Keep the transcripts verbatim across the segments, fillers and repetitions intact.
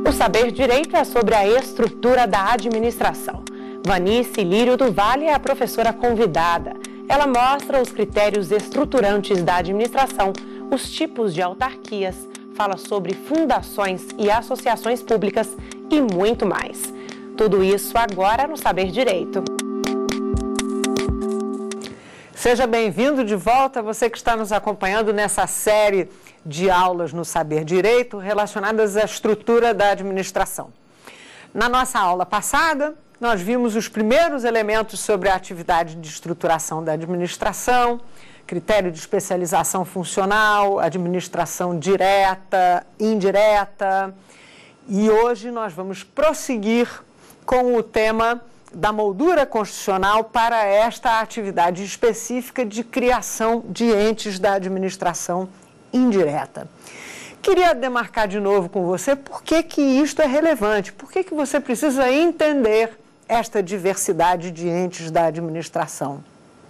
O Saber Direito é sobre a estrutura da administração. Vanice Lírio do Vale é a professora convidada. Ela mostra os critérios estruturantes da administração, os tipos de autarquias, fala sobre fundações e associações públicas e muito mais. Tudo isso agora no Saber Direito. Seja bem-vindo de volta, você que está nos acompanhando nessa série de aulas no Saber Direito relacionadas à estrutura da administração. Na nossa aula passada, nós vimos os primeiros elementos sobre a atividade de estruturação da administração, critério de especialização funcional, administração direta, indireta, e hoje nós vamos prosseguir com o tema da moldura constitucional para esta atividade específica de criação de entes da administração indireta. Queria demarcar de novo com você por que que isto é relevante, por que que você precisa entender esta diversidade de entes da administração.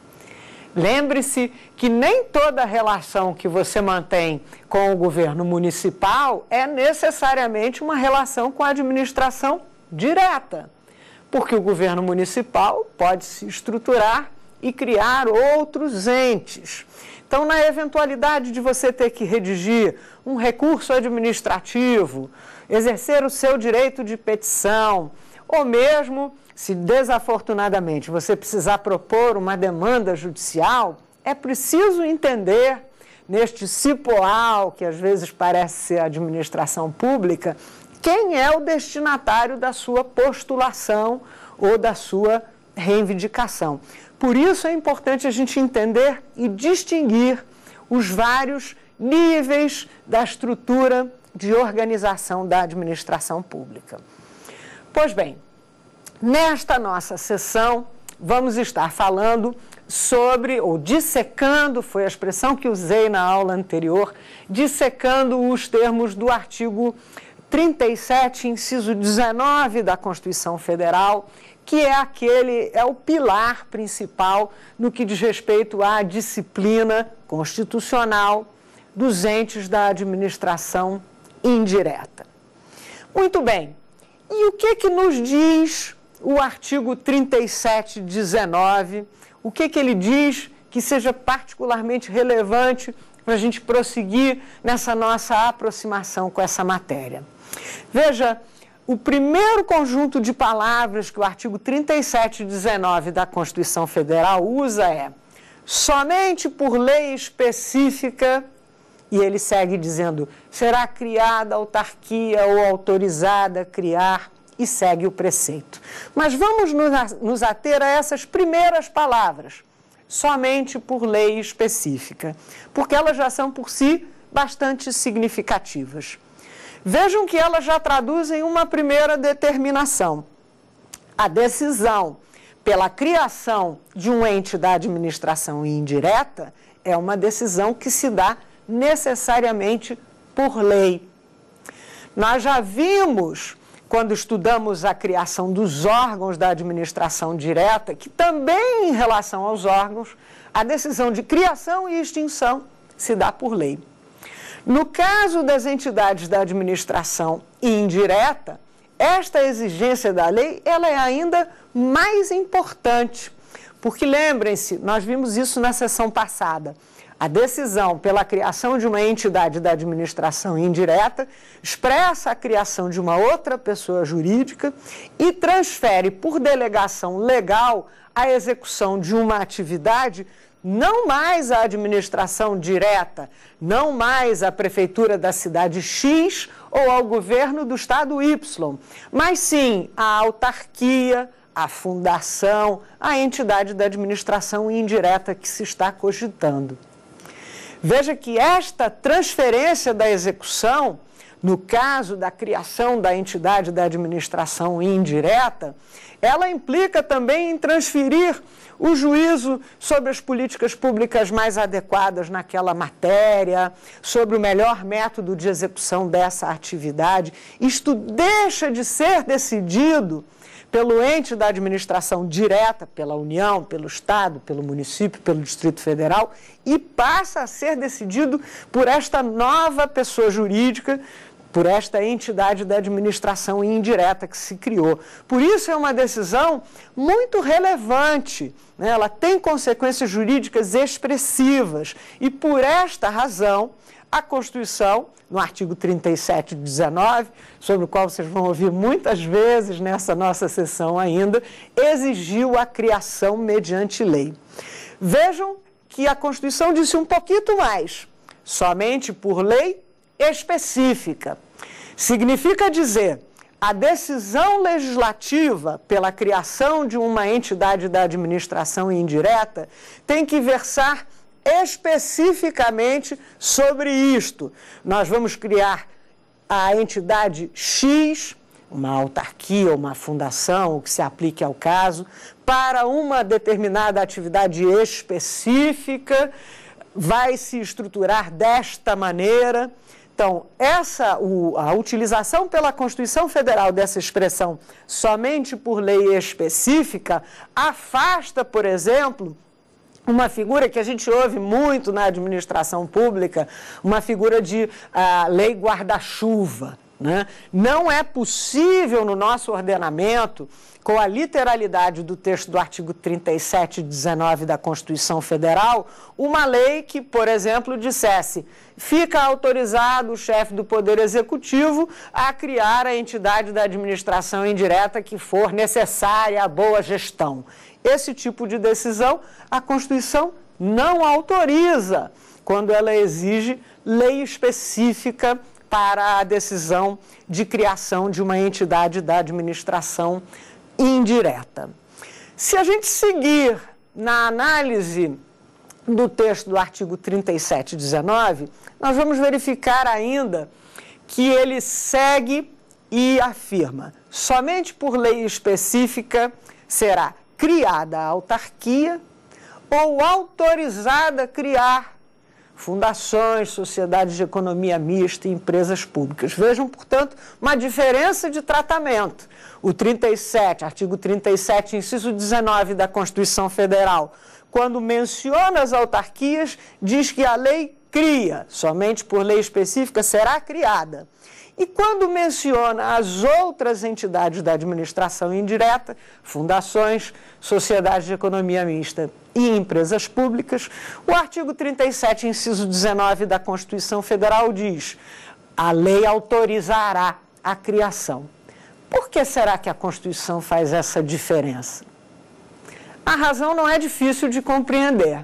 Lembre-se que nem toda relação que você mantém com o governo municipal é necessariamente uma relação com a administração direta, porque o governo municipal pode se estruturar e criar outros entes. Então, na eventualidade de você ter que redigir um recurso administrativo, exercer o seu direito de petição, ou mesmo, se desafortunadamente você precisar propor uma demanda judicial, é preciso entender, neste cipoal, que às vezes parece ser a administração pública, quem é o destinatário da sua postulação ou da sua reivindicação. Por isso é importante a gente entender e distinguir os vários níveis da estrutura de organização da administração pública. Pois bem, nesta nossa sessão vamos estar falando sobre, ou dissecando, foi a expressão que usei na aula anterior, dissecando os termos do artigo trinta e sete, inciso dezenove da Constituição Federal, que é aquele, é o pilar principal no que diz respeito à disciplina constitucional dos entes da administração indireta. Muito bem, e o que que nos diz o artigo trinta e sete, dezenove? O que que ele diz que seja particularmente relevante para a gente prosseguir nessa nossa aproximação com essa matéria? Veja, o primeiro conjunto de palavras que o artigo trinta e sete, dezenove da Constituição Federal usa é somente por lei específica, e ele segue dizendo, será criada autarquia ou autorizada a criar, e segue o preceito. Mas vamos nos ater a essas primeiras palavras, somente por lei específica, porque elas já são por si bastante significativas. Vejam que elas já traduzem uma primeira determinação. A decisão pela criação de um ente da administração indireta é uma decisão que se dá necessariamente por lei. Nós já vimos, quando estudamos a criação dos órgãos da administração direta, que também em relação aos órgãos, a decisão de criação e extinção se dá por lei. No caso das entidades da administração indireta, esta exigência da lei ela é ainda mais importante, porque lembrem-se, nós vimos isso na sessão passada, a decisão pela criação de uma entidade da administração indireta expressa a criação de uma outra pessoa jurídica e transfere por delegação legal a execução de uma atividade não mais a administração direta, não mais a prefeitura da cidade X ou ao governo do estado Y, mas sim a autarquia, a fundação, a entidade da administração indireta que se está cogitando. Veja que esta transferência da execução, no caso da criação da entidade da administração indireta, ela implica também em transferir o juízo sobre as políticas públicas mais adequadas naquela matéria, sobre o melhor método de execução dessa atividade. Isto deixa de ser decidido pelo ente da administração direta, pela União, pelo Estado, pelo município, pelo Distrito Federal, e passa a ser decidido por esta nova pessoa jurídica, por esta entidade da administração indireta que se criou. Por isso é uma decisão muito relevante, né? Ela tem consequências jurídicas expressivas e, por esta razão, a Constituição, no artigo trinta e sete, dezenove, sobre o qual vocês vão ouvir muitas vezes nessa nossa sessão ainda, exigiu a criação mediante lei. Vejam que a Constituição disse um pouquinho mais, somente por lei específica. Significa dizer, a decisão legislativa pela criação de uma entidade da administração indireta tem que versar especificamente sobre isto. Nós vamos criar a entidade X, uma autarquia, uma fundação, o que se aplique ao caso, para uma determinada atividade específica, vai se estruturar desta maneira. Então, essa, o, a utilização pela Constituição Federal dessa expressão somente por lei específica afasta, por exemplo, uma figura que a gente ouve muito na administração pública, uma figura de uh, lei guarda-chuva, né? Não é possível no nosso ordenamento, com a literalidade do texto do artigo trinta e sete, dezenove da Constituição Federal, uma lei que, por exemplo, dissesse: fica autorizado o chefe do Poder Executivo a criar a entidade da administração indireta que for necessária à boa gestão. Esse tipo de decisão a Constituição não autoriza quando ela exige lei específica para a decisão de criação de uma entidade da administração indireta. Se a gente seguir na análise do texto do artigo trinta e sete, dezenove, nós vamos verificar ainda que ele segue e afirma: somente por lei específica será criada a autarquia ou autorizada a criar fundações, sociedades de economia mista e empresas públicas. Vejam, portanto, uma diferença de tratamento. O trinta e sete, artigo trinta e sete, inciso dezenove da Constituição Federal, quando menciona as autarquias, diz que a lei cria, somente por lei específica será criada. E quando menciona as outras entidades da administração indireta, fundações, sociedades de economia mista e empresas públicas, o artigo trinta e sete, inciso dezenove da Constituição Federal diz: a lei autorizará a criação. Por que será que a Constituição faz essa diferença? A razão não é difícil de compreender.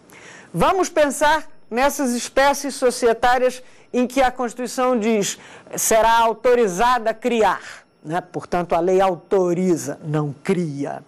Vamos pensar nessas espécies societárias em que a Constituição diz será autorizada a criar, né? Portanto, a lei autoriza, não cria.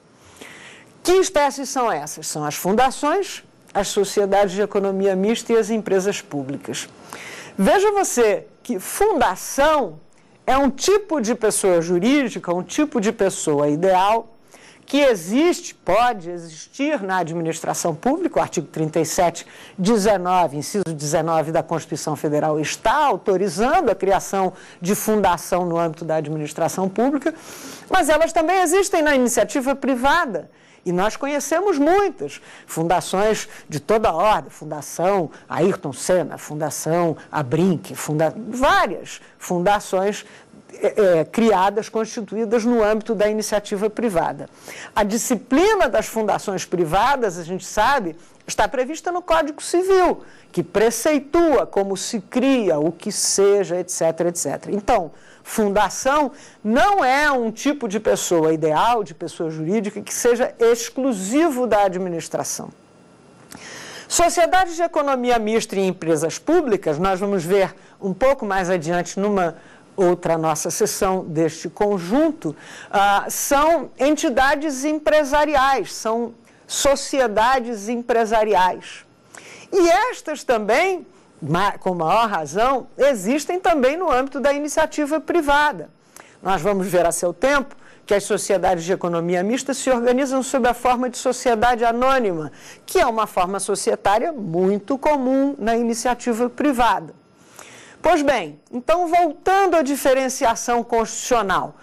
Que espécies são essas? São as fundações, as sociedades de economia mista e as empresas públicas. Veja você que fundação é um tipo de pessoa jurídica, um tipo de pessoa ideal que existe, pode existir na administração pública. O artigo trinta e sete, dezenove, inciso dezenove da Constituição Federal está autorizando a criação de fundação no âmbito da administração pública, mas elas também existem na iniciativa privada. E nós conhecemos muitas fundações de toda ordem, Fundação Ayrton Senna, Fundação Abrinq, funda... várias fundações É, é, criadas, constituídas no âmbito da iniciativa privada. A disciplina das fundações privadas, a gente sabe, está prevista no Código Civil, que preceitua como se cria, o que seja, etc, etcétera. Então, fundação não é um tipo de pessoa ideal, de pessoa jurídica, que seja exclusivo da administração. Sociedades de economia mista e empresas públicas, nós vamos ver um pouco mais adiante numa outra nossa sessão deste conjunto, ah, são entidades empresariais, são sociedades empresariais. E estas também, com maior razão, existem também no âmbito da iniciativa privada. Nós vamos ver a seu tempo que as sociedades de economia mista se organizam sob a forma de sociedade anônima, que é uma forma societária muito comum na iniciativa privada. Pois bem, então voltando à diferenciação constitucional,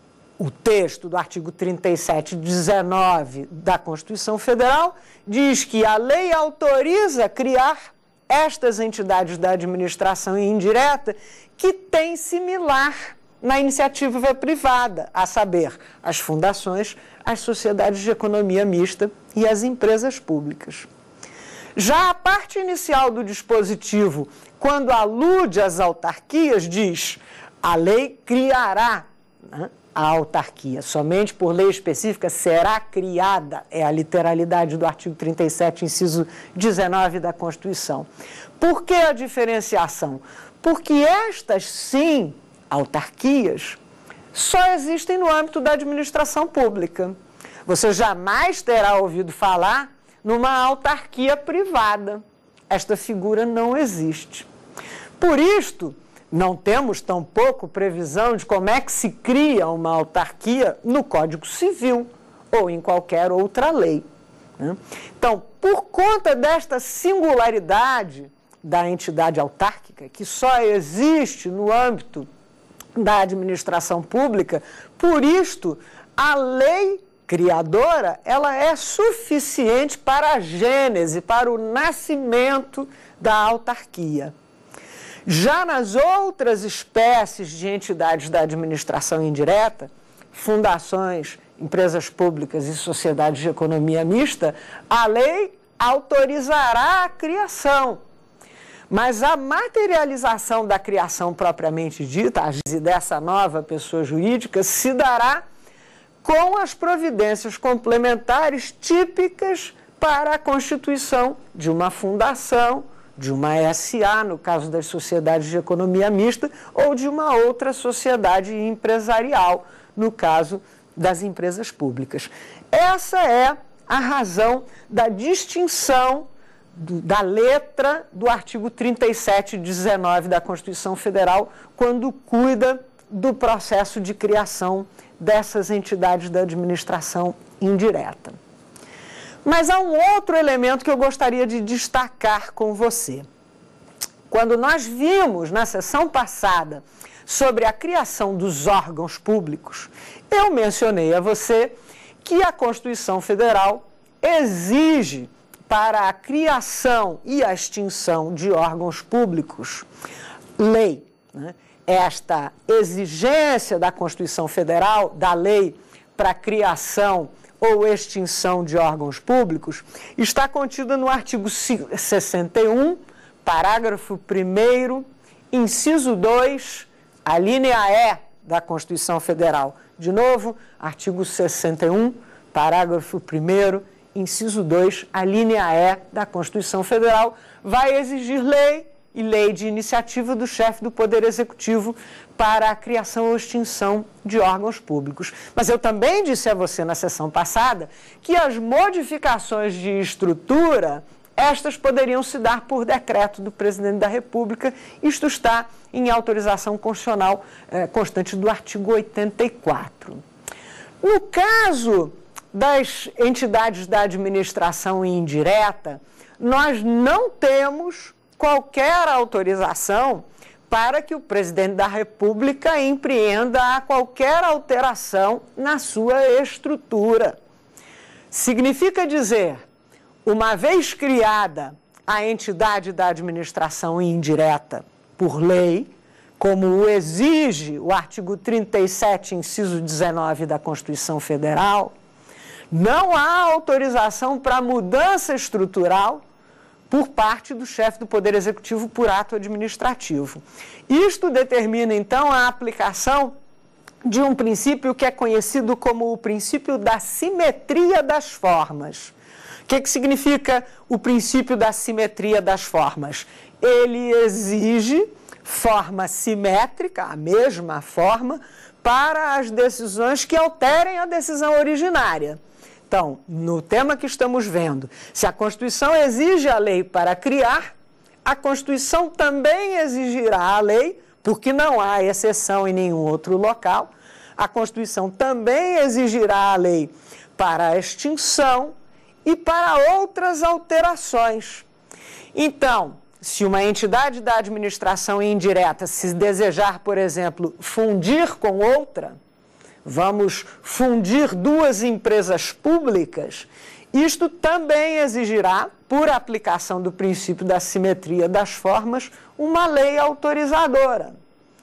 o texto do artigo trinta e sete, dezenove da Constituição Federal diz que a lei autoriza criar estas entidades da administração indireta que tem similar na iniciativa privada, a saber, as fundações, as sociedades de economia mista e as empresas públicas. Já a parte inicial do dispositivo, quando alude às autarquias, diz: a lei criará, né, a autarquia. Somente por lei específica será criada, é a literalidade do artigo trinta e sete, inciso dezenove da Constituição. Por que a diferenciação? Porque estas, sim, autarquias, só existem no âmbito da administração pública. Você jamais terá ouvido falar numa autarquia privada. Esta figura não existe. Por isto, não temos tampouco previsão de como é que se cria uma autarquia no Código Civil ou em qualquer outra lei, né? Então, por conta desta singularidade da entidade autárquica, que só existe no âmbito da administração pública, por isto, a lei criadora, ela é suficiente para a gênese, para o nascimento da autarquia. Já nas outras espécies de entidades da administração indireta, fundações, empresas públicas e sociedades de economia mista, a lei autorizará a criação. Mas a materialização da criação propriamente dita, a gênese dessa nova pessoa jurídica, se dará com as providências complementares típicas para a constituição de uma fundação, de uma S A, no caso das sociedades de economia mista, ou de uma outra sociedade empresarial, no caso das empresas públicas. Essa é a razão da distinção do, da letra do artigo trinta e sete, dezenove da Constituição Federal, quando cuida do processo de criação dessas entidades da administração indireta. Mas há um outro elemento que eu gostaria de destacar com você. Quando nós vimos na sessão passada sobre a criação dos órgãos públicos, eu mencionei a você que a Constituição Federal exige para a criação e a extinção de órgãos públicos lei, né? Esta exigência da Constituição Federal, da lei para a criação ou extinção de órgãos públicos, está contida no artigo sessenta e um, parágrafo primeiro, inciso dois, a linha E da Constituição Federal. De novo, artigo sessenta e um, parágrafo primeiro, inciso dois, a linha E da Constituição Federal, vai exigir lei e lei de iniciativa do chefe do Poder Executivo para a criação ou extinção de órgãos públicos. Mas eu também disse a você na sessão passada que as modificações de estrutura, estas poderiam se dar por decreto do Presidente da República. Isto está em autorização constitucional eh, constante do artigo oitenta e quatro. No caso das entidades da administração indireta, nós não temos qualquer autorização para que o Presidente da República empreenda qualquer alteração na sua estrutura. Significa dizer, uma vez criada a entidade da administração indireta por lei, como o exige o artigo trinta e sete, inciso dezenove da Constituição Federal, não há autorização para mudança estrutural por parte do chefe do Poder Executivo por ato administrativo. Isto determina, então, a aplicação de um princípio que é conhecido como o princípio da simetria das formas. O que, que significa o princípio da simetria das formas? Ele exige forma simétrica, a mesma forma, para as decisões que alterem a decisão originária. Então, no tema que estamos vendo, se a Constituição exige a lei para criar, a Constituição também exigirá a lei, porque não há exceção em nenhum outro local, a Constituição também exigirá a lei para a extinção e para outras alterações. Então, se uma entidade da administração indireta se desejar, por exemplo, fundir com outra, vamos fundir duas empresas públicas, isto também exigirá, por aplicação do princípio da simetria das formas, uma lei autorizadora.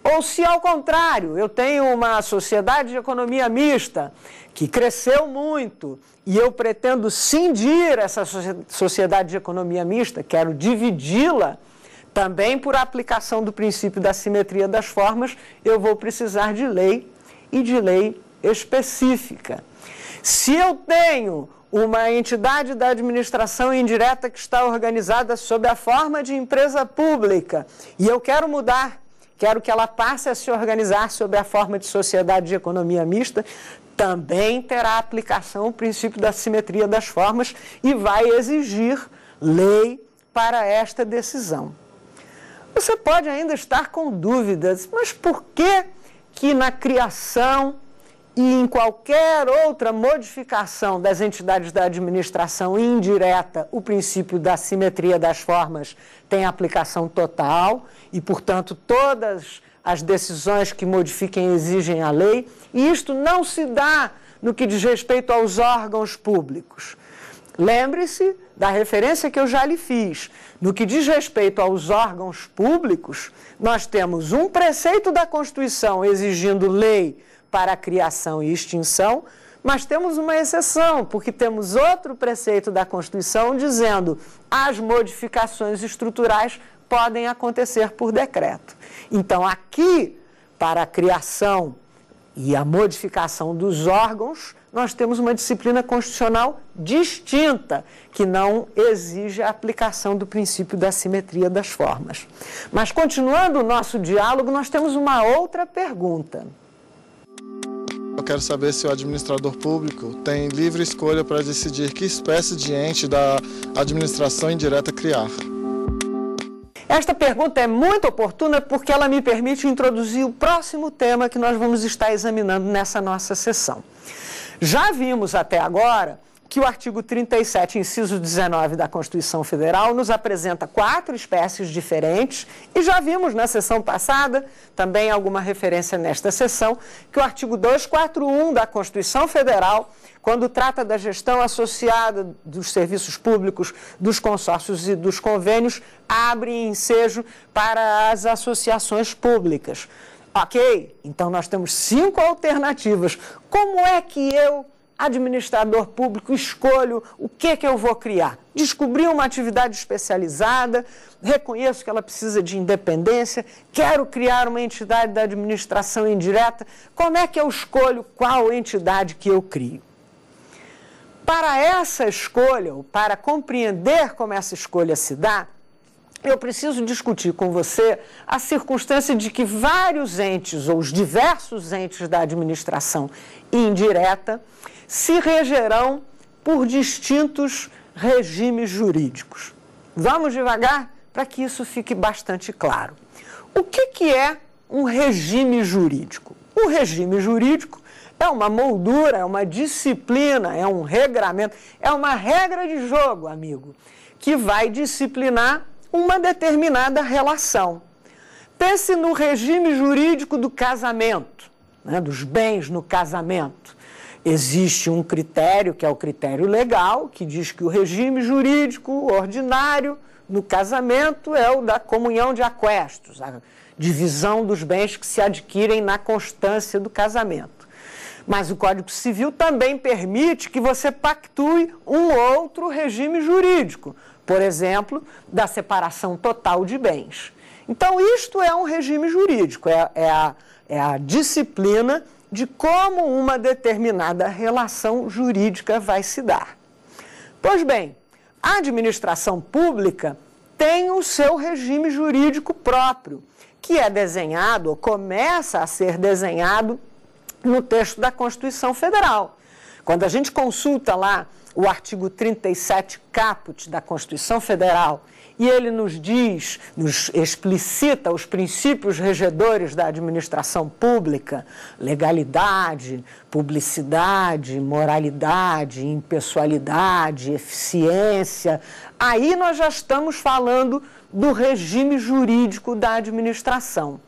Ou se, ao contrário, eu tenho uma sociedade de economia mista que cresceu muito e eu pretendo cindir essa sociedade de economia mista, quero dividi-la, também por aplicação do princípio da simetria das formas, eu vou precisar de lei e de lei específica. Se eu tenho uma entidade da administração indireta que está organizada sob a forma de empresa pública e eu quero mudar, quero que ela passe a se organizar sob a forma de sociedade de economia mista, também terá aplicação o princípio da simetria das formas e vai exigir lei para esta decisão. Você pode ainda estar com dúvidas, mas por que que na criação e em qualquer outra modificação das entidades da administração indireta, o princípio da simetria das formas tem aplicação total e, portanto, todas as decisões que modifiquem exigem a lei, e isto não se dá no que diz respeito aos órgãos públicos. Lembre-se da referência que eu já lhe fiz. No que diz respeito aos órgãos públicos, nós temos um preceito da Constituição exigindo lei para a criação e extinção, mas temos uma exceção, porque temos outro preceito da Constituição dizendo que as modificações estruturais podem acontecer por decreto. Então, aqui, para a criação e a modificação dos órgãos, nós temos uma disciplina constitucional distinta, que não exige a aplicação do princípio da simetria das formas. Mas, continuando o nosso diálogo, nós temos uma outra pergunta. Eu quero saber se o administrador público tem livre escolha para decidir que espécie de ente da administração indireta criar. Esta pergunta é muito oportuna porque ela me permite introduzir o próximo tema que nós vamos estar examinando nessa nossa sessão. Já vimos até agora que o artigo trinta e sete, inciso dezenove da Constituição Federal nos apresenta quatro espécies diferentes e já vimos na sessão passada, também alguma referência nesta sessão, que o artigo duzentos e quarenta e um da Constituição Federal, quando trata da gestão associada dos serviços públicos, dos consórcios e dos convênios, abre ensejo para as associações públicas. Ok? Então nós temos cinco alternativas. Como é que eu, administrador público, escolho o que que eu vou criar? Descobri uma atividade especializada, reconheço que ela precisa de independência, quero criar uma entidade da administração indireta. Como é que eu escolho qual entidade que eu crio? Para essa escolha, ou para compreender como essa escolha se dá, eu preciso discutir com você a circunstância de que vários entes, ou os diversos entes da administração indireta, se regerão por distintos regimes jurídicos. Vamos devagar para que isso fique bastante claro. O que que é um regime jurídico? O regime jurídico é uma moldura, é uma disciplina, é um regramento, é uma regra de jogo, amigo, que vai disciplinar uma determinada relação. Pense no regime jurídico do casamento, né, dos bens no casamento. Existe um critério, que é o critério legal, que diz que o regime jurídico ordinário no casamento é o da comunhão de aquestos, a divisão dos bens que se adquirem na constância do casamento. Mas o Código Civil também permite que você pactue um outro regime jurídico, por exemplo, da separação total de bens. Então, isto é um regime jurídico, é, é, a, é a disciplina de como uma determinada relação jurídica vai se dar. Pois bem, a administração pública tem o seu regime jurídico próprio, que é desenhado, ou começa a ser desenhado, no texto da Constituição Federal. Quando a gente consulta lá o artigo trinta e sete caput da Constituição Federal e ele nos diz, nos explicita os princípios regedores da administração pública, legalidade, publicidade, moralidade, impessoalidade, eficiência, aí nós já estamos falando do regime jurídico da administração.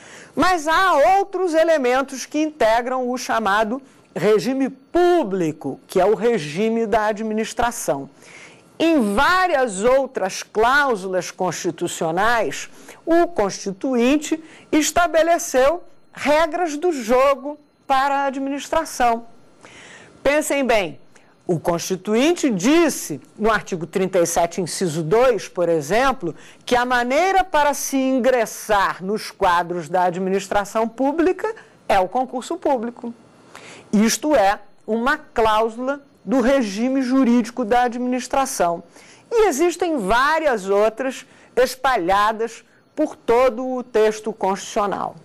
Mas há outros elementos que integram o chamado regime público, que é o regime da administração. Em várias outras cláusulas constitucionais, o Constituinte estabeleceu regras do jogo para a administração. Pensem bem, o Constituinte disse, no artigo trinta e sete, inciso dois, por exemplo, que a maneira para se ingressar nos quadros da administração pública é o concurso público. Isto é uma cláusula do regime jurídico da administração. E existem várias outras espalhadas por todo o texto constitucional.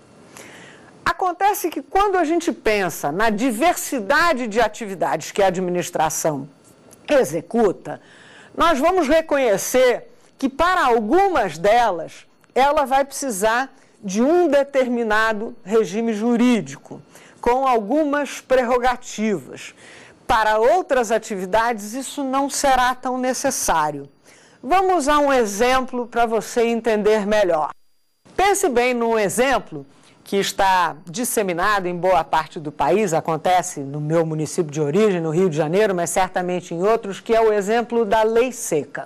Acontece que quando a gente pensa na diversidade de atividades que a administração executa, nós vamos reconhecer que para algumas delas ela vai precisar de um determinado regime jurídico, com algumas prerrogativas. Para outras atividades isso não será tão necessário. Vamos a um exemplo para você entender melhor. Pense bem num exemplo que está disseminado em boa parte do país, acontece no meu município de origem, no Rio de Janeiro, mas certamente em outros, que é o exemplo da lei seca.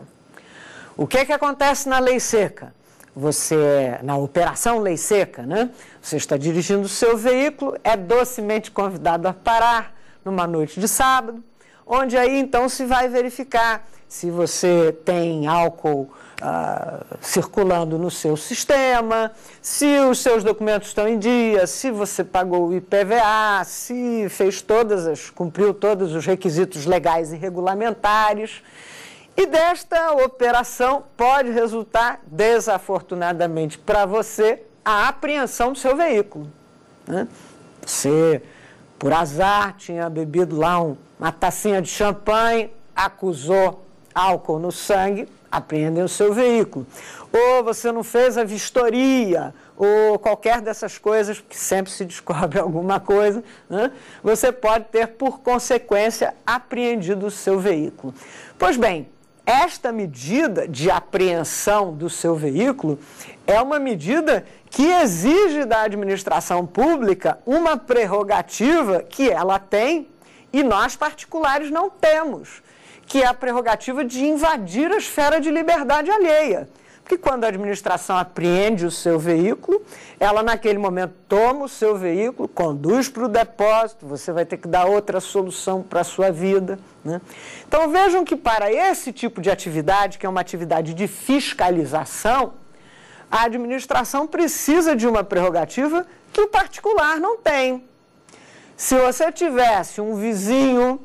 O que é que acontece na lei seca? Você, na operação lei seca, né? Você está dirigindo o seu veículo, é docemente convidado a parar numa noite de sábado, onde aí então se vai verificar se você tem álcool uh, circulando no seu sistema, se os seus documentos estão em dia, se você pagou o I P V A, se fez todas as, cumpriu todos os requisitos legais e regulamentares. E desta operação pode resultar, desafortunadamente para você, a apreensão do seu veículo, né? Você, por azar, tinha bebido lá um, uma tacinha de champanhe, acusou álcool no sangue, apreendem o seu veículo. Ou você não fez a vistoria, ou qualquer dessas coisas, porque sempre se descobre alguma coisa, né? Você pode ter, por consequência, apreendido o seu veículo. Pois bem, esta medida de apreensão do seu veículo é uma medida que exige da administração pública uma prerrogativa que ela tem e nós particulares não temos, que é a prerrogativa de invadir a esfera de liberdade alheia. Porque quando a administração apreende o seu veículo, ela naquele momento toma o seu veículo, conduz para o depósito, você vai ter que dar outra solução para a sua vida, né? Então vejam que para esse tipo de atividade, que é uma atividade de fiscalização, a administração precisa de uma prerrogativa que o particular não tem. Se você tivesse um vizinho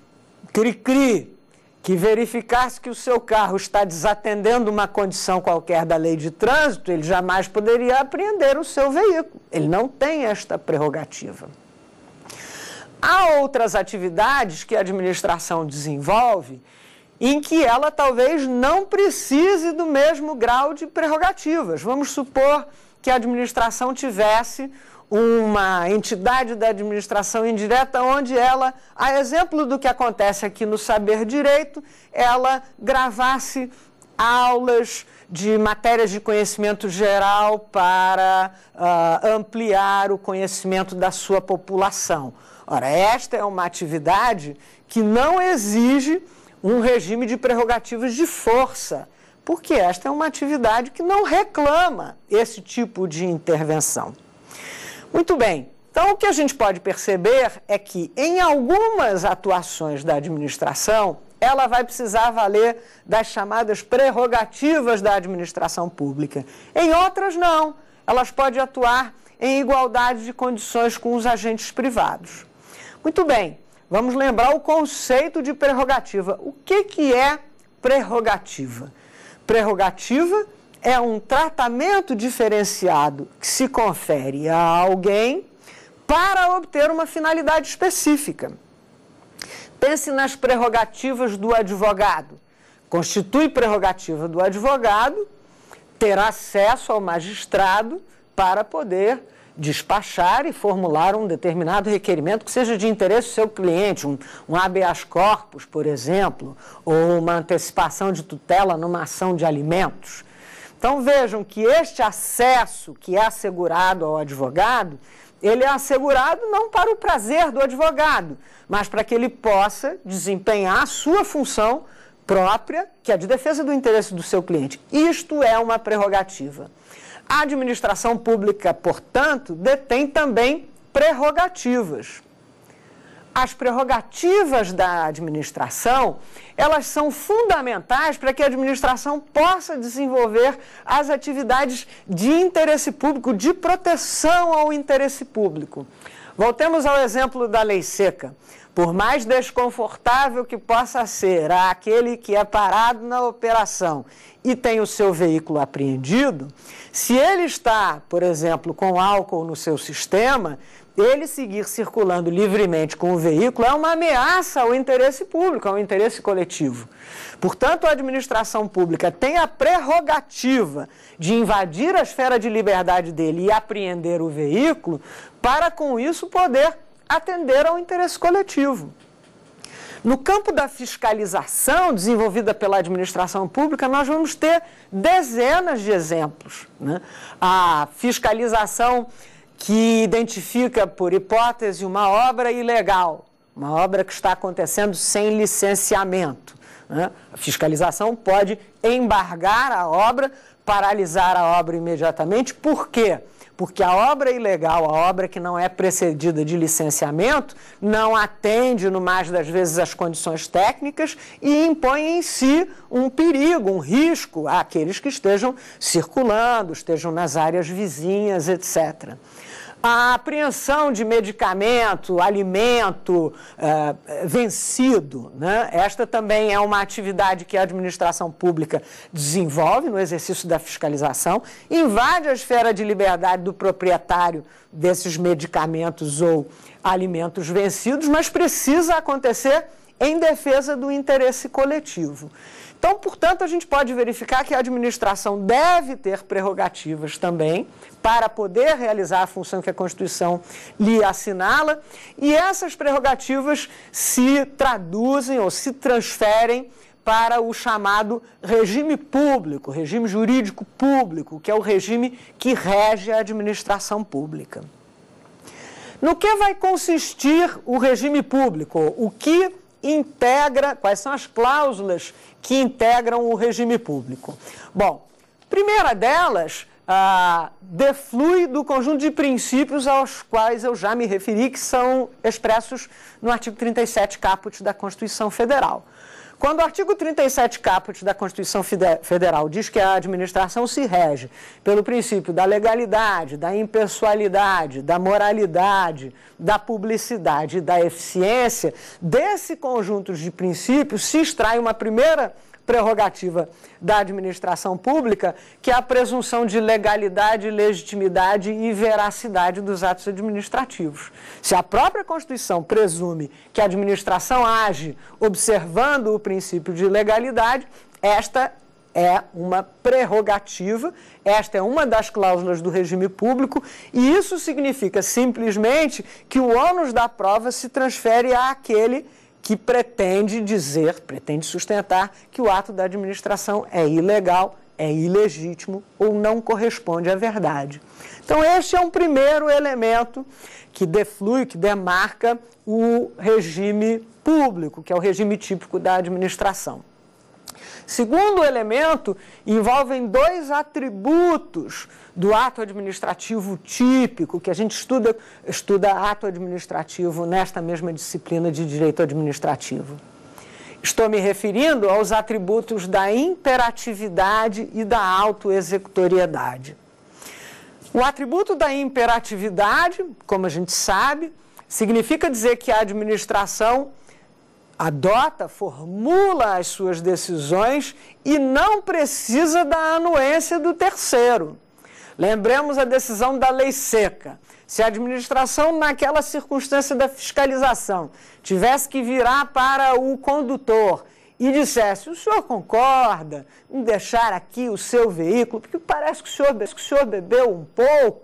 cri-cri, que verificasse que o seu carro está desatendendo uma condição qualquer da lei de trânsito, ele jamais poderia apreender o seu veículo. Ele não tem esta prerrogativa. Há outras atividades que a administração desenvolve em que ela talvez não precise do mesmo grau de prerrogativas. Vamos supor que a administração tivesse uma entidade da administração indireta onde ela, a exemplo do que acontece aqui no Saber Direito, ela gravasse aulas de matérias de conhecimento geral para uh, ampliar o conhecimento da sua população. Ora, esta é uma atividade que não exige um regime de prerrogativas de força, porque esta é uma atividade que não reclama esse tipo de intervenção. Muito bem, então o que a gente pode perceber é que em algumas atuações da administração, ela vai precisar valer das chamadas prerrogativas da administração pública. Em outras, não. Elas podem atuar em igualdade de condições com os agentes privados. Muito bem, vamos lembrar o conceito de prerrogativa. O que, que é prerrogativa? Prerrogativa é um tratamento diferenciado que se confere a alguém para obter uma finalidade específica. Pense nas prerrogativas do advogado. Constitui prerrogativa do advogado ter acesso ao magistrado para poder despachar e formular um determinado requerimento que seja de interesse do seu cliente, um, um habeas corpus, por exemplo, ou uma antecipação de tutela numa ação de alimentos. Então vejam que este acesso que é assegurado ao advogado, ele é assegurado não para o prazer do advogado, mas para que ele possa desempenhar a sua função própria, que é de defesa do interesse do seu cliente. Isto é uma prerrogativa. A administração pública, portanto, detém também prerrogativas. As prerrogativas da administração, elas são fundamentais para que a administração possa desenvolver as atividades de interesse público, de proteção ao interesse público. Voltemos ao exemplo da lei seca. Por mais desconfortável que possa ser aquele que é parado na operação e tem o seu veículo apreendido, se ele está, por exemplo, com álcool no seu sistema, ele seguir circulando livremente com o veículo é uma ameaça ao interesse público, ao interesse coletivo. Portanto, a administração pública tem a prerrogativa de invadir a esfera de liberdade dele e apreender o veículo para, com isso, poder atender ao interesse coletivo. No campo da fiscalização desenvolvida pela administração pública, nós vamos ter dezenas de exemplos, né? A fiscalização que identifica, por hipótese, uma obra ilegal, uma obra que está acontecendo sem licenciamento, né? A fiscalização pode embargar a obra, paralisar a obra imediatamente. Por quê? Porque a obra ilegal, a obra que não é precedida de licenciamento, não atende, no mais das vezes, às condições técnicas e impõe em si um perigo, um risco àqueles que estejam circulando, estejam nas áreas vizinhas, etcétera. A apreensão de medicamento, alimento uh, vencido, né? Esta também é uma atividade que a administração pública desenvolve no exercício da fiscalização, invade a esfera de liberdade do proprietário desses medicamentos ou alimentos vencidos, mas precisa acontecer em defesa do interesse coletivo. Então, portanto, a gente pode verificar que a administração deve ter prerrogativas também para poder realizar a função que a Constituição lhe assinala, e essas prerrogativas se traduzem ou se transferem para o chamado regime público, regime jurídico público, que é o regime que rege a administração pública. No que vai consistir o regime público? O que integra, quais são as cláusulas que integram o regime público? Bom, primeira delas, ah, deflui do conjunto de princípios aos quais eu já me referi, que são expressos no artigo trinta e sete caput da Constituição Federal. Quando o artigo trinta e sete caput da Constituição Federal diz que a administração se rege pelo princípio da legalidade, da impessoalidade, da moralidade, da publicidade e da eficiência, desse conjunto de princípios se extrai uma primeira prerrogativa da administração pública, que é a presunção de legalidade, legitimidade e veracidade dos atos administrativos. Se a própria Constituição presume que a administração age observando o princípio de legalidade, esta é uma prerrogativa, esta é uma das cláusulas do regime público, e isso significa simplesmente que o ônus da prova se transfere àquele que pretende dizer, pretende sustentar que o ato da administração é ilegal, é ilegítimo ou não corresponde à verdade. Então, este é um primeiro elemento que deflui, que demarca o regime público, que é o regime típico da administração. Segundo elemento, envolvem dois atributos do ato administrativo típico, que a gente estuda, estuda ato administrativo nesta mesma disciplina de direito administrativo. Estou me referindo aos atributos da imperatividade e da autoexecutoriedade. O atributo da imperatividade, como a gente sabe, significa dizer que a administração adota, formula as suas decisões e não precisa da anuência do terceiro. Lembremos a decisão da lei seca. Se a administração, naquela circunstância da fiscalização, tivesse que virar para o condutor e dissesse: o senhor concorda em deixar aqui o seu veículo, porque parece que o senhor, que o senhor bebeu um pouco,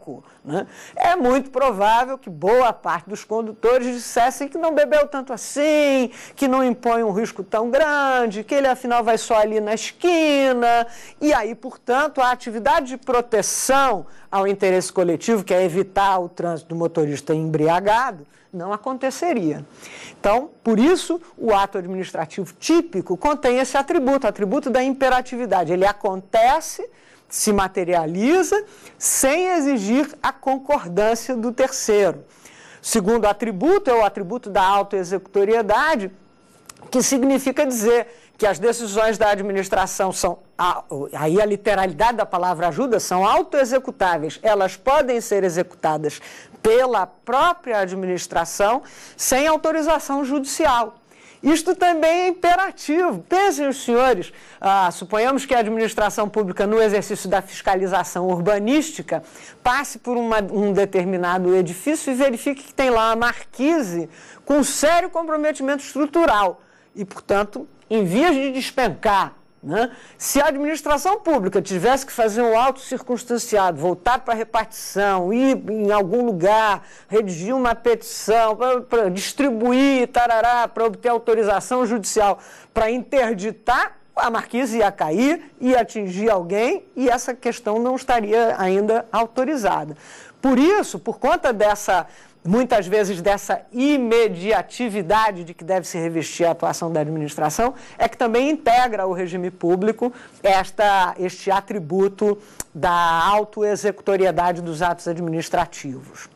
né? É muito provável que boa parte dos condutores dissessem que não bebeu tanto assim, que não impõe um risco tão grande, que ele afinal vai só ali na esquina. E aí, portanto, a atividade de proteção ao interesse coletivo, que é evitar o trânsito do motorista embriagado, não aconteceria. Então, por isso, o ato administrativo típico contém esse atributo, o atributo da imperatividade. Ele acontece, se materializa, sem exigir a concordância do terceiro. O segundo atributo é o atributo da autoexecutoriedade, que significa dizer que as decisões da administração são, aí a literalidade da palavra ajuda, são autoexecutáveis. Elas podem ser executadas pela própria administração sem autorização judicial. Isto também é imperativo. Pensem os senhores, ah, suponhamos que a administração pública, no exercício da fiscalização urbanística, passe por uma, um determinado edifício e verifique que tem lá uma marquise com sério comprometimento estrutural e, portanto, em vias de despencar. Né? Se a administração pública tivesse que fazer um auto circunstanciado, voltar para a repartição, ir em algum lugar, redigir uma petição, para distribuir, tarará, para obter autorização judicial para interditar, a marquise ia cair, ia atingir alguém e essa questão não estaria ainda autorizada. Por isso, por conta dessa... muitas vezes dessa imediatividade de que deve se revestir a atuação da administração, é que também integra o regime público esta, este atributo da autoexecutoriedade dos atos administrativos.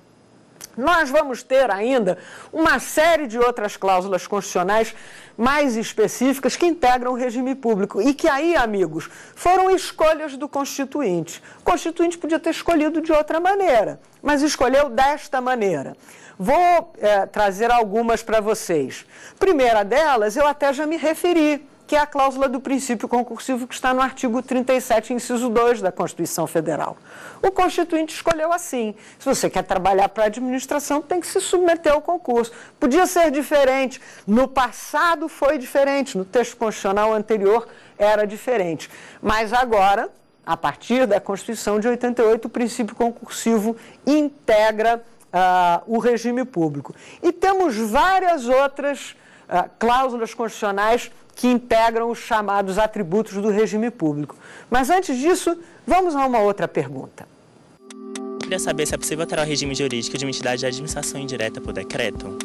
Nós vamos ter ainda uma série de outras cláusulas constitucionais mais específicas que integram o regime público e que aí, amigos, foram escolhas do Constituinte. O Constituinte podia ter escolhido de outra maneira, mas escolheu desta maneira. Vou é, trazer algumas para vocês. Primeira delas, eu até já me referi, que é a cláusula do princípio concursivo que está no artigo trinta e sete, inciso dois da Constituição Federal. O Constituinte escolheu assim. Se você quer trabalhar para a administração, tem que se submeter ao concurso. Podia ser diferente. No passado foi diferente. No texto constitucional anterior era diferente. Mas agora, a partir da Constituição de oitenta e oito, o princípio concursivo integra uh, o regime público. E temos várias outras uh, cláusulas constitucionais que integram os chamados atributos do regime público. Mas antes disso, vamos a uma outra pergunta. Eu queria saber se é possível alterar o regime jurídico de uma entidade de administração indireta por decreto.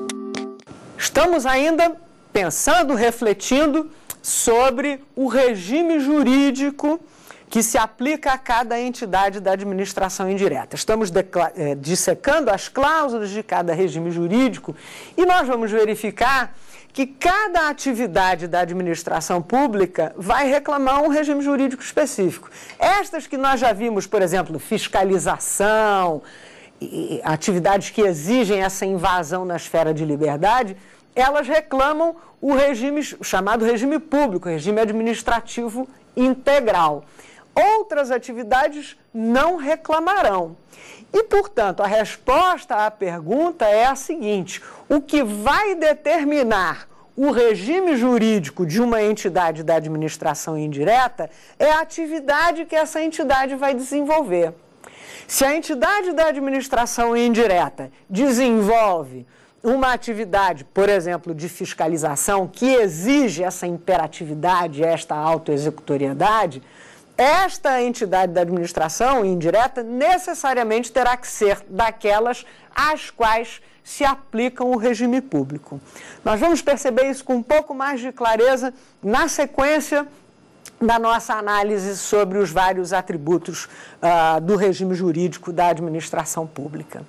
Estamos ainda pensando, refletindo sobre o regime jurídico que se aplica a cada entidade da administração indireta. Estamos dissecando as cláusulas de cada regime jurídico e nós vamos verificar que cada atividade da administração pública vai reclamar um regime jurídico específico. Estas que nós já vimos, por exemplo, fiscalização, e atividades que exigem essa invasão na esfera de liberdade, elas reclamam o regime, o chamado regime público, regime administrativo integral. Outras atividades não reclamarão. E, portanto, a resposta à pergunta é a seguinte: o que vai determinar o regime jurídico de uma entidade da administração indireta é a atividade que essa entidade vai desenvolver. Se a entidade da administração indireta desenvolve uma atividade, por exemplo, de fiscalização que exige essa imperatividade, esta autoexecutoriedade, esta entidade da administração indireta necessariamente terá que ser daquelas às quais se aplicam o regime público. Nós vamos perceber isso com um pouco mais de clareza na sequência da nossa análise sobre os vários atributos uh, do regime jurídico da administração pública.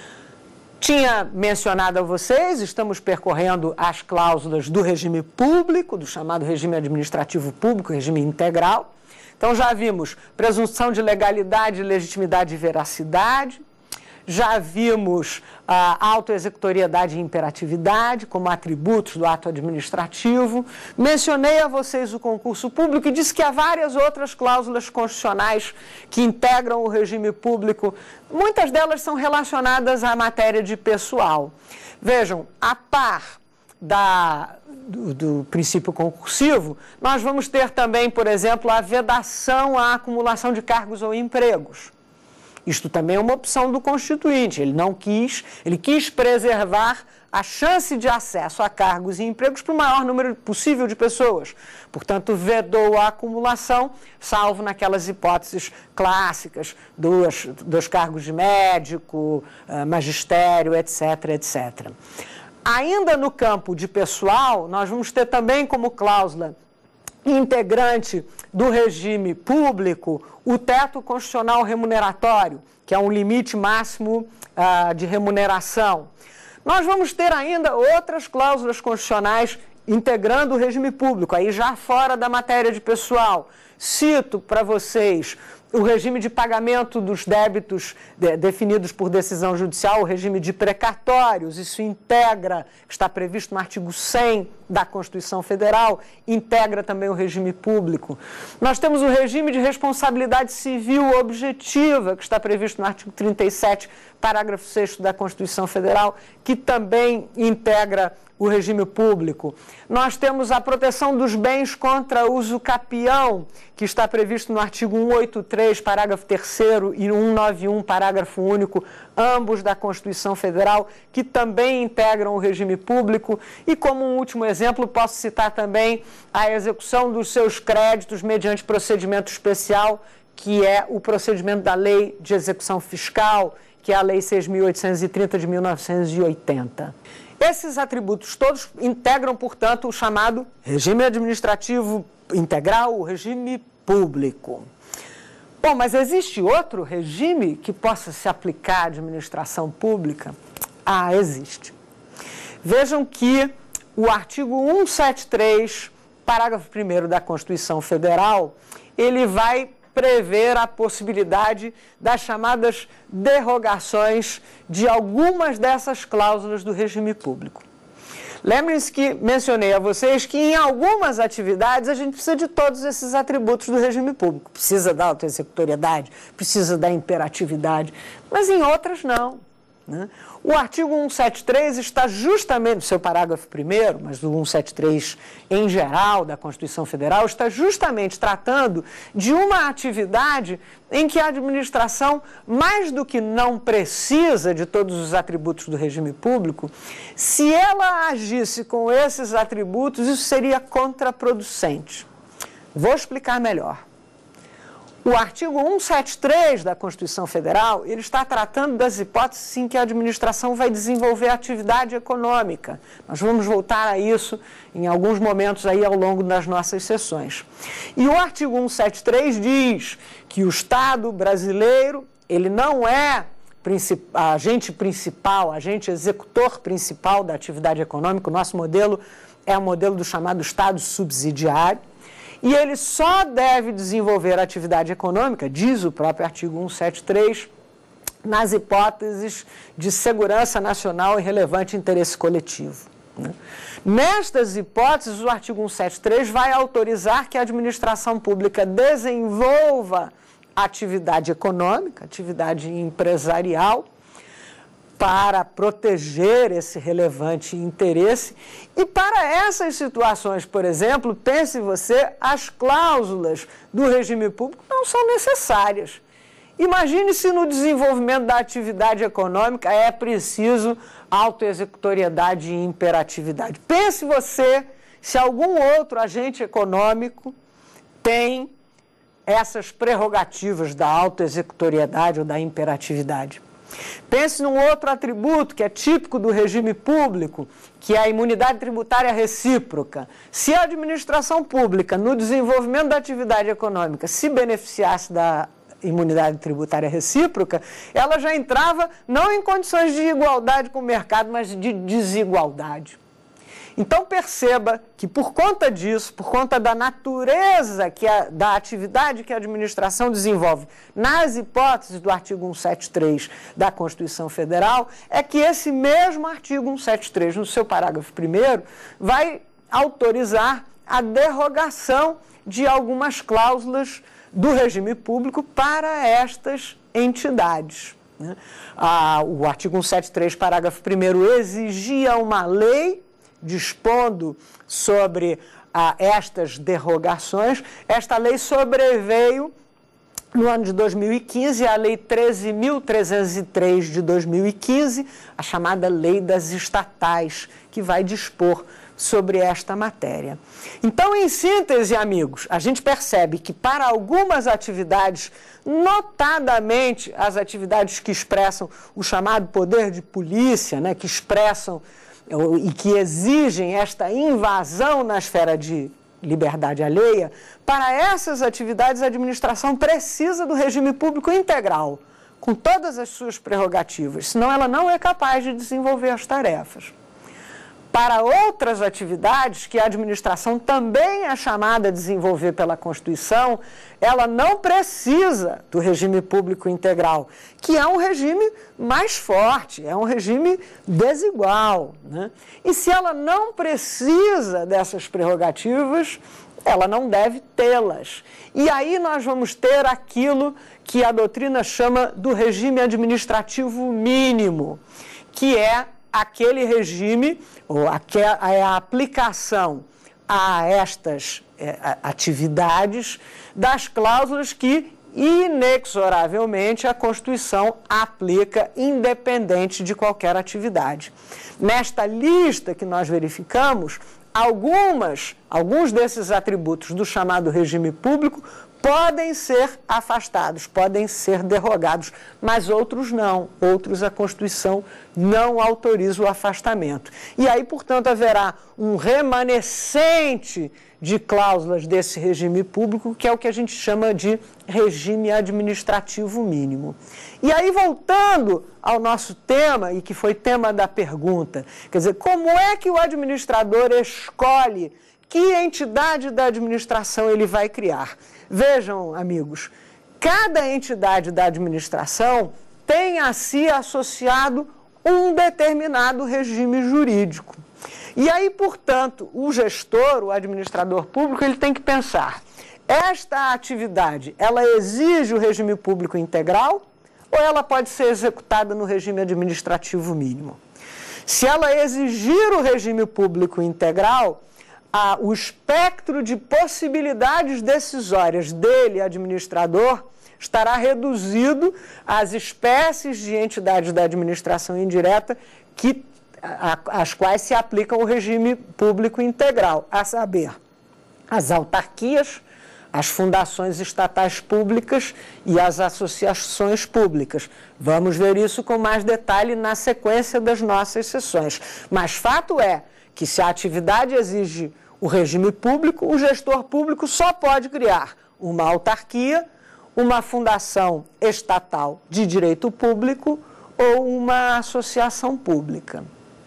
Tinha mencionado a vocês, estamos percorrendo as cláusulas do regime público, do chamado regime administrativo público, regime integral. Então, já vimos presunção de legalidade, legitimidade e veracidade. Já vimos a autoexecutoriedade e imperatividade como atributos do ato administrativo. Mencionei a vocês o concurso público e disse que há várias outras cláusulas constitucionais que integram o regime público. Muitas delas são relacionadas à matéria de pessoal. Vejam, a par da... Do, do princípio concursivo, nós vamos ter também, por exemplo, a vedação à acumulação de cargos ou empregos. Isto também é uma opção do Constituinte. Ele não quis, ele quis preservar a chance de acesso a cargos e empregos para o maior número possível de pessoas. Portanto, vedou a acumulação, salvo naquelas hipóteses clássicas dos, dos cargos de médico, magistério, etc, etcétera. Ainda no campo de pessoal, nós vamos ter também como cláusula integrante do regime público o teto constitucional remuneratório, que é um limite máximo uh, de remuneração. Nós vamos ter ainda outras cláusulas constitucionais integrando o regime público, aí já fora da matéria de pessoal. Cito para vocês o regime de pagamento dos débitos de, definidos por decisão judicial, o regime de precatórios, isso integra, está previsto no artigo cem da Constituição Federal, integra também o regime público. Nós temos o regime de responsabilidade civil objetiva, que está previsto no artigo trinta e sete, parágrafo sexto da Constituição Federal, que também integra o regime público. Nós temos a proteção dos bens contra uso capião, que está previsto no artigo cento e oitenta e três, parágrafo terceiro e cento e noventa e um, parágrafo único, ambos da Constituição Federal, que também integram o regime público. E como um último exemplo, posso citar também a execução dos seus créditos mediante procedimento especial, que é o procedimento da Lei de Execução Fiscal, que é a Lei seis mil oitocentos e trinta de mil novecentos e oitenta. Esses atributos todos integram, portanto, o chamado regime administrativo integral, o regime público. Bom, mas existe outro regime que possa se aplicar à administração pública? Ah, existe. Vejam que o artigo cento e setenta e três, parágrafo primeiro da Constituição Federal, ele vai prever a possibilidade das chamadas derrogações de algumas dessas cláusulas do regime público. Lembrem-se que mencionei a vocês que em algumas atividades a gente precisa de todos esses atributos do regime público. Precisa da autoexecutoriedade, precisa da imperatividade, mas em outras não. Né? O artigo cento e setenta e três está justamente, no seu parágrafo primeiro, mas o cento e setenta e três em geral da Constituição Federal, está justamente tratando de uma atividade em que a administração, mais do que não precisa de todos os atributos do regime público, se ela agisse com esses atributos, isso seria contraproducente. Vou explicar melhor. O artigo cento e setenta e três da Constituição Federal, ele está tratando das hipóteses em que a administração vai desenvolver atividade econômica. Nós vamos voltar a isso em alguns momentos aí ao longo das nossas sessões. E o artigo cento e setenta e três diz que o Estado brasileiro, ele não é agente principal, agente executor principal da atividade econômica. O nosso modelo é o modelo do chamado Estado subsidiário. E ele só deve desenvolver atividade econômica, diz o próprio artigo cento e setenta e três, nas hipóteses de segurança nacional e relevante interesse coletivo. Né? Nestas hipóteses, o artigo cento e setenta e três vai autorizar que a administração pública desenvolva atividade econômica, atividade empresarial, para proteger esse relevante interesse. E para essas situações, por exemplo, pense você, as cláusulas do regime público não são necessárias. Imagine se no desenvolvimento da atividade econômica é preciso autoexecutoriedade e imperatividade. Pense você se algum outro agente econômico tem essas prerrogativas da autoexecutoriedade ou da imperatividade. Pense num outro atributo que é típico do regime público, que é a imunidade tributária recíproca. Se a administração pública, no desenvolvimento da atividade econômica, se beneficiasse da imunidade tributária recíproca, ela já entrava não em condições de igualdade com o mercado, mas de desigualdade. Então perceba que por conta disso, por conta da natureza que a, da atividade que a administração desenvolve nas hipóteses do artigo cento e setenta e três da Constituição Federal, é que esse mesmo artigo cento e setenta e três, no seu parágrafo primeiro, vai autorizar a derrogação de algumas cláusulas do regime público para estas entidades. Né? Ah, o artigo cento e setenta e três, parágrafo primeiro, exigia uma lei dispondo sobre ah, estas derrogações. Esta lei sobreveio no ano de dois mil e quinze, a Lei treze mil trezentos e três de dois mil e quinze, a chamada Lei das Estatais, que vai dispor sobre esta matéria. Então, em síntese, amigos, a gente percebe que para algumas atividades, notadamente as atividades que expressam o chamado poder de polícia, né, que expressam e que exigem esta invasão na esfera de liberdade alheia, para essas atividades a administração precisa do regime público integral, com todas as suas prerrogativas, senão ela não é capaz de desenvolver as tarefas. Para outras atividades que a administração também é chamada a desenvolver pela Constituição, ela não precisa do regime público integral, que é um regime mais forte, é um regime desigual, né? E se ela não precisa dessas prerrogativas, ela não deve tê-las. E aí nós vamos ter aquilo que a doutrina chama do regime administrativo mínimo, que é aquele regime, ou a, a aplicação a estas é, atividades das cláusulas que, inexoravelmente, a Constituição aplica independente de qualquer atividade. Nesta lista que nós verificamos, algumas, alguns desses atributos do chamado regime público podem ser afastados, podem ser derrogados, mas outros não. Outros a Constituição não autoriza o afastamento. E aí, portanto, haverá um remanescente de cláusulas desse regime público, que é o que a gente chama de regime administrativo mínimo. E aí, voltando ao nosso tema, e que foi tema da pergunta, quer dizer, como é que o administrador escolhe que entidade da administração ele vai criar? Vejam, amigos, cada entidade da administração tem a si associado um determinado regime jurídico. E aí, portanto, o gestor, o administrador público, ele tem que pensar, esta atividade, ela exige o regime público integral ou ela pode ser executada no regime administrativo mínimo? Se ela exigir o regime público integral, Ah, o espectro de possibilidades decisórias dele, administrador, estará reduzido às espécies de entidades da administração indireta que, a, às quais se aplicam o regime público integral, a saber, as autarquias, as fundações estatais públicas e as associações públicas. Vamos ver isso com mais detalhe na sequência das nossas sessões. Mas fato é que se a atividade exige o regime público, o gestor público só pode criar uma autarquia, uma fundação estatal de direito público ou uma associação pública.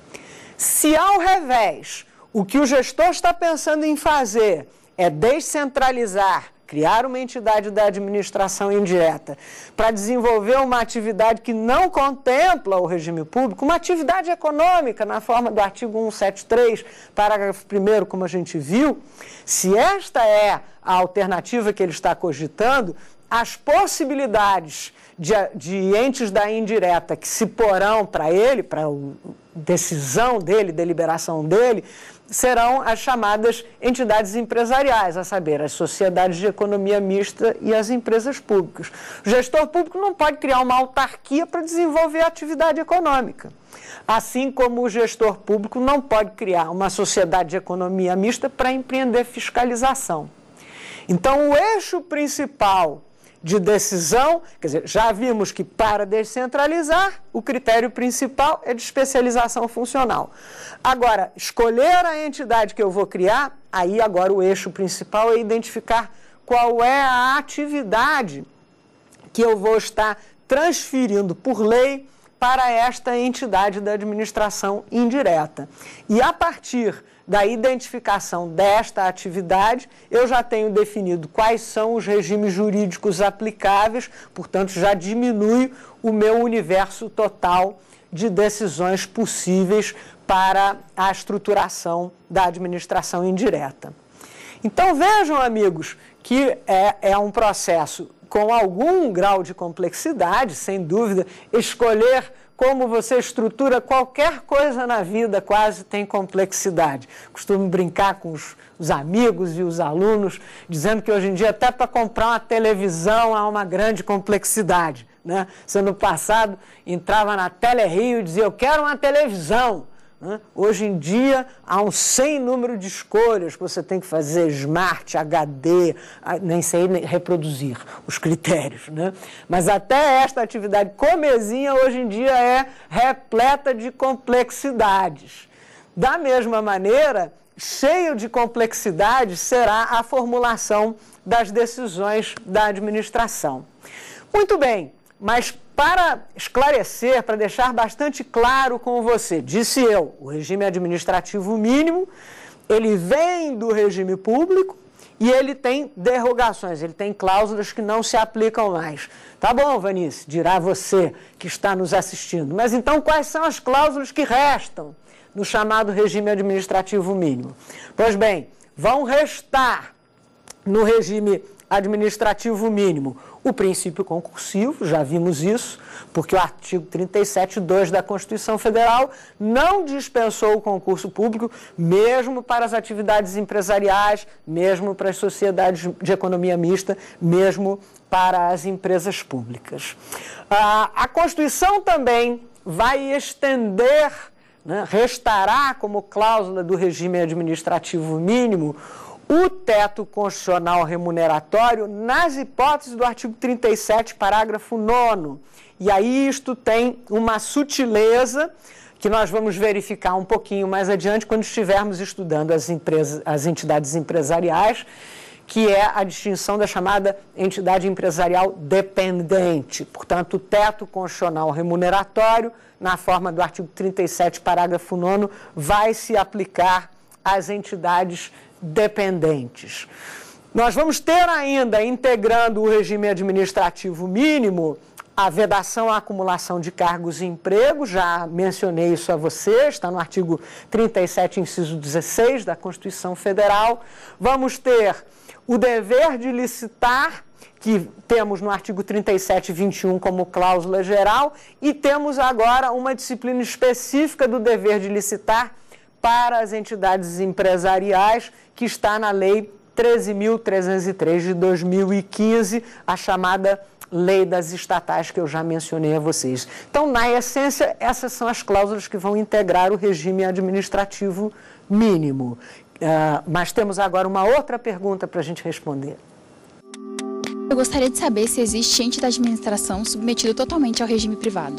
Se, ao revés, o que o gestor está pensando em fazer é descentralizar, criar uma entidade da administração indireta para desenvolver uma atividade que não contempla o regime público, uma atividade econômica na forma do artigo cento e setenta e três, parágrafo primeiro, como a gente viu, se esta é a alternativa que ele está cogitando, as possibilidades de, de entes da indireta que se porão para ele, para a decisão dele, deliberação dele, serão as chamadas entidades empresariais, a saber, as sociedades de economia mista e as empresas públicas. O gestor público não pode criar uma autarquia para desenvolver a atividade econômica, assim como o gestor público não pode criar uma sociedade de economia mista para empreender fiscalização. Então, o eixo principal de decisão, quer dizer, já vimos que para descentralizar, o critério principal é de especialização funcional. Agora, escolher a entidade que eu vou criar, aí agora o eixo principal é identificar qual é a atividade que eu vou estar transferindo por lei para esta entidade da administração indireta. E a partir da identificação desta atividade, eu já tenho definido quais são os regimes jurídicos aplicáveis, portanto, já diminui o meu universo total de decisões possíveis para a estruturação da administração indireta. Então, vejam, amigos, que é, é um processo com algum grau de complexidade, sem dúvida, escolher como você estrutura qualquer coisa na vida, quase tem complexidade. Costumo brincar com os, os amigos e os alunos, dizendo que hoje em dia até para comprar uma televisão há uma grande complexidade, né? Você no passado entrava na Telerio e dizia, eu quero uma televisão. Hoje em dia, há um sem número de escolhas que você tem que fazer, Smart, H D, nem sei reproduzir os critérios, né? Mas até esta atividade comezinha, hoje em dia, é repleta de complexidades. Da mesma maneira, cheio de complexidades será a formulação das decisões da administração. Muito bem, mas para esclarecer, para deixar bastante claro com você, disse eu, o regime administrativo mínimo, ele vem do regime público e ele tem derrogações, ele tem cláusulas que não se aplicam mais. Tá bom, Vanice, dirá você que está nos assistindo, mas então quais são as cláusulas que restam no chamado regime administrativo mínimo? Pois bem, vão restar no regime administrativo mínimo o princípio concursivo, já vimos isso, porque o artigo trinta e sete, dois da Constituição Federal não dispensou o concurso público, mesmo para as atividades empresariais, mesmo para as sociedades de economia mista, mesmo para as empresas públicas. Ah, a Constituição também vai estender, né, restará como cláusula do regime administrativo mínimo o teto constitucional remuneratório nas hipóteses do artigo trinta e sete, parágrafo nono. E aí isto tem uma sutileza que nós vamos verificar um pouquinho mais adiante quando estivermos estudando as, empresas, as entidades empresariais, que é a distinção da chamada entidade empresarial dependente. Portanto, o teto constitucional remuneratório, na forma do artigo trinta e sete, parágrafo nono, vai se aplicar às entidades dependentes. Nós vamos ter ainda, integrando o regime administrativo mínimo, a vedação à acumulação de cargos e empregos, já mencionei isso a você, está no artigo trinta e sete, inciso dezesseis da Constituição Federal. Vamos ter o dever de licitar, que temos no artigo trinta e sete, vinte e um como cláusula geral, e temos agora uma disciplina específica do dever de licitar para as entidades empresariais, que está na Lei treze mil trezentos e três de dois mil e quinze, a chamada Lei das Estatais, que eu já mencionei a vocês. Então, na essência, essas são as cláusulas que vão integrar o regime administrativo mínimo. Uh, mas temos agora uma outra pergunta para a gente responder. Eu gostaria de saber se existe ente da administração submetido totalmente ao regime privado.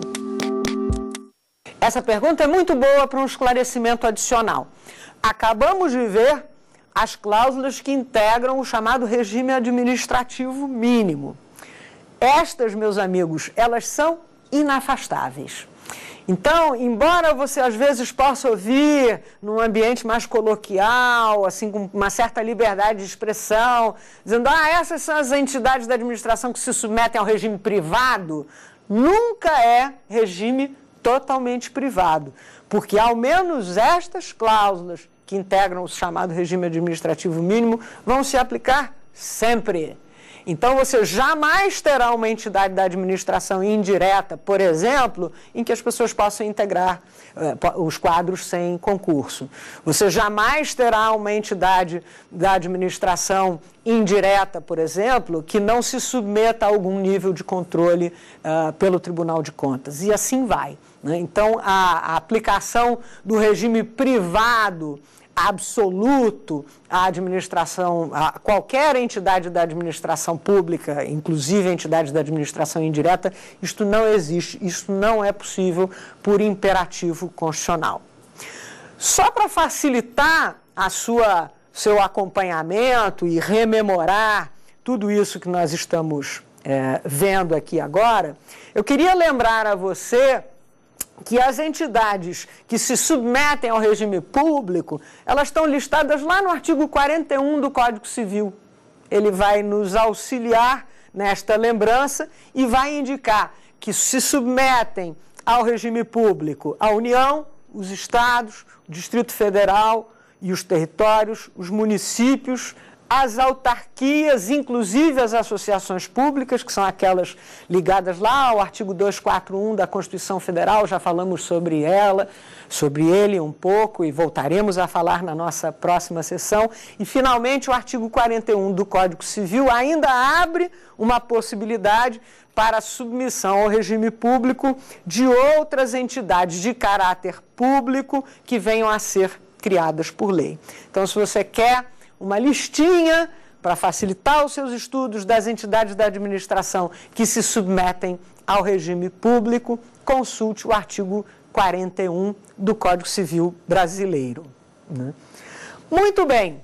Essa pergunta é muito boa para um esclarecimento adicional. Acabamos de ver as cláusulas que integram o chamado regime administrativo mínimo. Estas, meus amigos, elas são inafastáveis. Então, embora você às vezes possa ouvir num ambiente mais coloquial, assim, com uma certa liberdade de expressão, dizendo, ah, essas são as entidades da administração que se submetem ao regime privado, nunca é regime totalmente privado, porque ao menos estas cláusulas que integram o chamado regime administrativo mínimo vão se aplicar sempre. Então, você jamais terá uma entidade da administração indireta, por exemplo, em que as pessoas possam integrar eh, os quadros sem concurso. Você jamais terá uma entidade da administração indireta, por exemplo, que não se submeta a algum nível de controle uh, pelo Tribunal de Contas. E assim vai, né? Então, a, a aplicação do regime privado absoluto à administração, a qualquer entidade da administração pública, inclusive a entidade da administração indireta, isto não existe, isso não é possível por imperativo constitucional. Só para facilitar a sua, seu acompanhamento e rememorar tudo isso que nós estamos é, vendo aqui agora, eu queria lembrar a você que as entidades que se submetem ao regime público, elas estão listadas lá no artigo quarenta e um do Código Civil. Ele vai nos auxiliar nesta lembrança e vai indicar que se submetem ao regime público a União, os estados, o Distrito Federal e os territórios, os municípios, as autarquias, inclusive as associações públicas, que são aquelas ligadas lá ao artigo duzentos e quarenta e um da Constituição Federal, já falamos sobre ela, sobre ele um pouco e voltaremos a falar na nossa próxima sessão. E, finalmente, o artigo quarenta e um do Código Civil ainda abre uma possibilidade para a submissão ao regime público de outras entidades de caráter público que venham a ser criadas por lei. Então, se você quer uma listinha para facilitar os seus estudos das entidades da administração que se submetem ao regime público, consulte o artigo quarenta e um do Código Civil brasileiro. Né? Muito bem.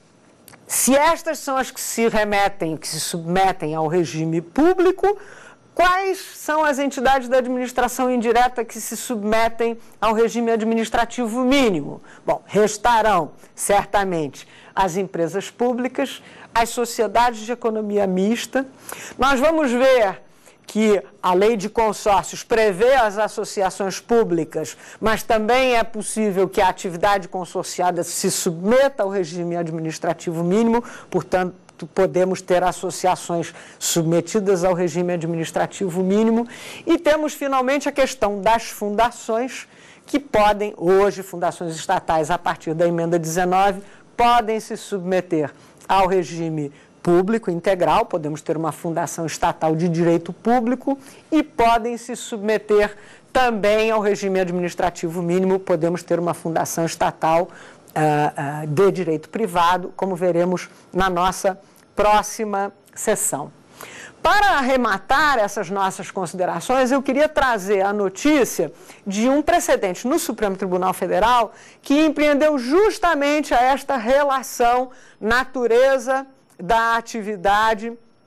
Se estas são as que se remetem, que se submetem ao regime público, quais são as entidades da administração indireta que se submetem ao regime administrativo mínimo? Bom, restarão, certamente, as empresas públicas, as sociedades de economia mista. Nós vamos ver que a lei de consórcios prevê as associações públicas, mas também é possível que a atividade consorciada se submeta ao regime administrativo mínimo, portanto, podemos ter associações submetidas ao regime administrativo mínimo. E temos, finalmente, a questão das fundações, que podem, hoje, fundações estatais, a partir da emenda dezenove, podem se submeter ao regime público integral, podemos ter uma fundação estatal de direito público, e podem se submeter também ao regime administrativo mínimo, podemos ter uma fundação estatal uh, uh, de direito privado, como veremos na nossa próxima sessão. Para arrematar essas nossas considerações, eu queria trazer a notícia de um precedente no Supremo Tribunal Federal que empreendeu justamente esta relação natureza da atividade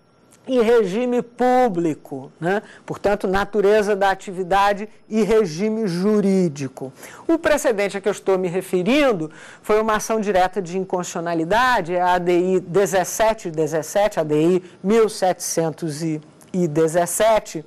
e regime público, né? Portanto, natureza da atividade e regime jurídico. O precedente a que eu estou me referindo foi uma ação direta de inconstitucionalidade, a ADI dezessete dezessete, a ADI mil setecentos e dezessete,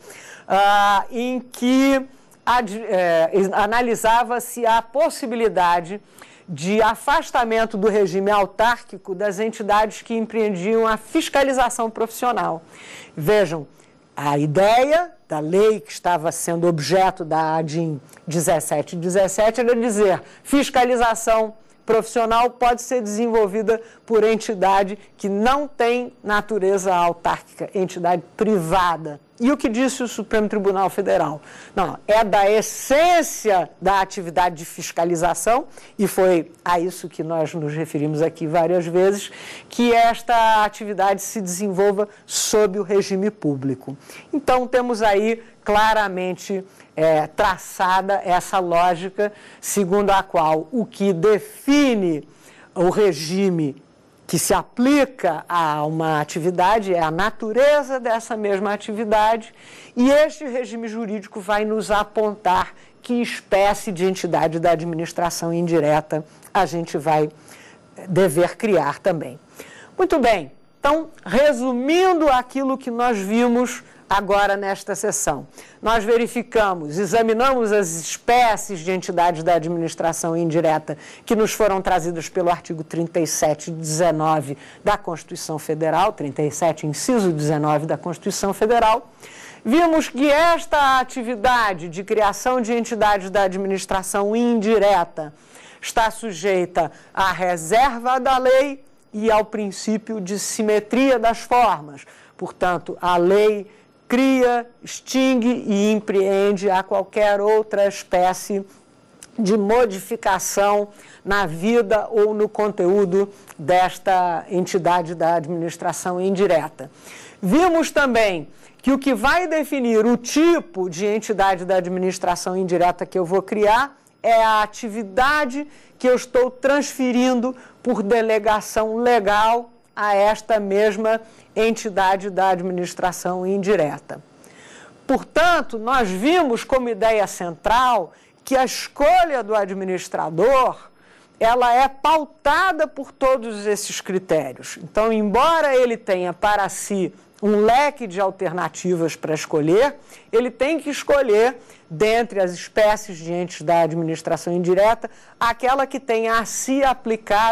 uh, em que ad, eh, analisava-se a possibilidade de afastamento do regime autárquico das entidades que empreendiam a fiscalização profissional. Vejam, a ideia da lei que estava sendo objeto da A D I M dezessete dezessete era dizer fiscalização profissional pode ser desenvolvida por entidade que não tem natureza autárquica, entidade privada. E o que disse o Supremo Tribunal Federal? Não, é da essência da atividade de fiscalização, e foi a isso que nós nos referimos aqui várias vezes, que esta atividade se desenvolva sob o regime público. Então, temos aí claramente é, traçada essa lógica segundo a qual o que define o regime que se aplica a uma atividade é a natureza dessa mesma atividade, e este regime jurídico vai nos apontar que espécie de entidade da administração indireta a gente vai dever criar também. Muito bem, então, resumindo aquilo que nós vimos agora nesta sessão, nós verificamos, examinamos as espécies de entidades da administração indireta que nos foram trazidas pelo artigo trinta e sete, dezenove da Constituição Federal, trinta e sete, inciso dezenove da Constituição Federal. Vimos que esta atividade de criação de entidades da administração indireta está sujeita à reserva da lei e ao princípio de simetria das formas. Portanto, a lei cria, extingue e empreende a qualquer outra espécie de modificação na vida ou no conteúdo desta entidade da administração indireta. Vimos também que o que vai definir o tipo de entidade da administração indireta que eu vou criar é a atividade que eu estou transferindo por delegação legal a esta mesma entidade da administração indireta. Portanto, nós vimos como ideia central que a escolha do administrador, ela é pautada por todos esses critérios. Então, embora ele tenha para si um leque de alternativas para escolher, ele tem que escolher, dentre as espécies de entes da administração indireta, aquela que tenha a si aplicado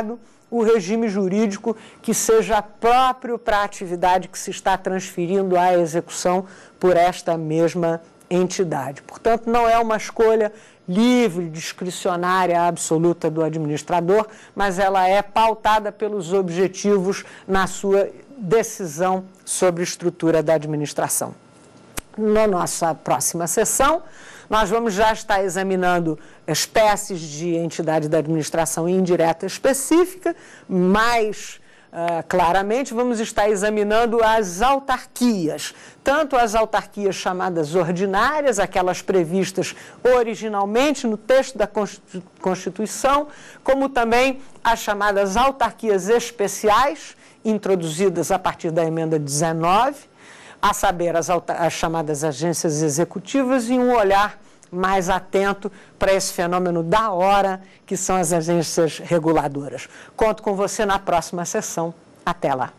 o regime jurídico que seja próprio para a atividade que se está transferindo à execução por esta mesma entidade. Portanto, não é uma escolha livre, discricionária, absoluta do administrador, mas ela é pautada pelos objetivos na sua decisão sobre estrutura da administração. Na nossa próxima sessão, nós vamos já estar examinando espécies de entidade da administração indireta específica, mais uh, claramente vamos estar examinando as autarquias, tanto as autarquias chamadas ordinárias, aquelas previstas originalmente no texto da Constituição, como também as chamadas autarquias especiais, introduzidas a partir da emenda dezenove, a saber, as, as chamadas agências executivas, e um olhar mais atento para esse fenômeno da hora, que são as agências reguladoras. Conto com você na próxima sessão. Até lá.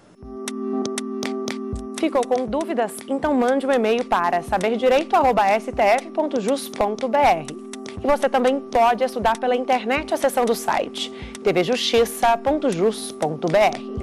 Ficou com dúvidas? Então mande um e-mail para saber direito arroba s t f ponto jus ponto b r. E você também pode estudar pela internet a seção do site t v justiça ponto jus ponto b r.